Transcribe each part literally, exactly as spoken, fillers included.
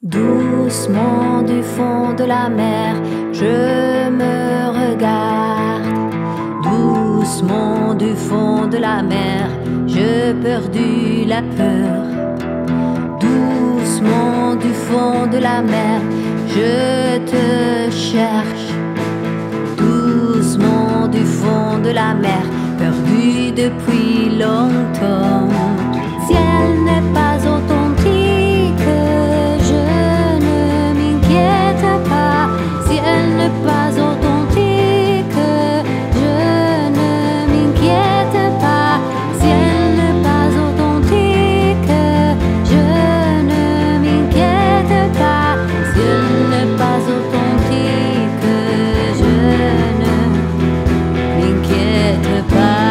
Doucement du fond de la mer, je me regarde. Doucement du fond de la mer, j'ai perdu la peur. Doucement du fond de la mer, je te cherche. Doucement du fond de la mer, perdu depuis longtemps. Si elle n'est pas authentique, je ne m'inquiète pas. Si elle n'est pas authentique, je ne m'inquiète pas. Si elle n'est pas authentique, je ne m'inquiète pas. Si elle n'est pas authentique, je ne m'inquiète pas.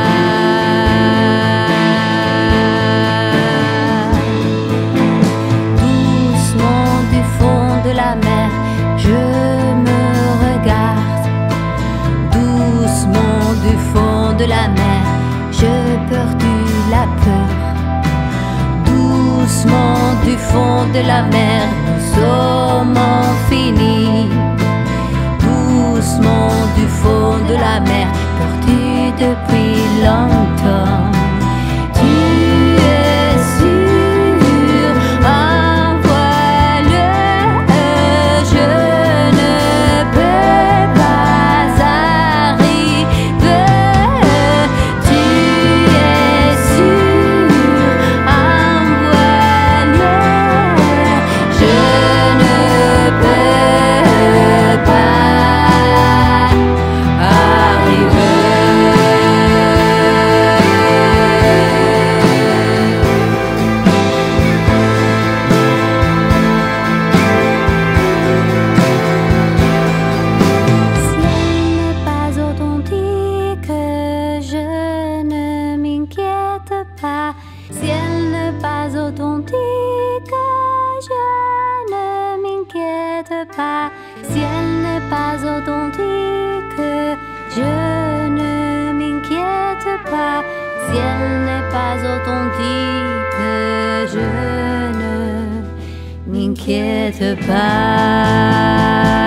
Je me regarde. Doucement du fond de la mer, j'ai perdu la peur. Doucement du fond de la mer, nous sommes finis. Doucement du fond de la mer, perdu depuis longtemps. Tu es sûr, un voile, je ne peux pas arriver. Tu es sûr, un voile, je ne peux pas arriver. Si elle n'est pas authentique, je ne m'inquiète pas. Si elle n'est pas authentique, je ne m'inquiète pas. Si elle n'est pas authentique, je ne m'inquiète pas. Si elle n'est pas authentique, je ne m'inquiète pas.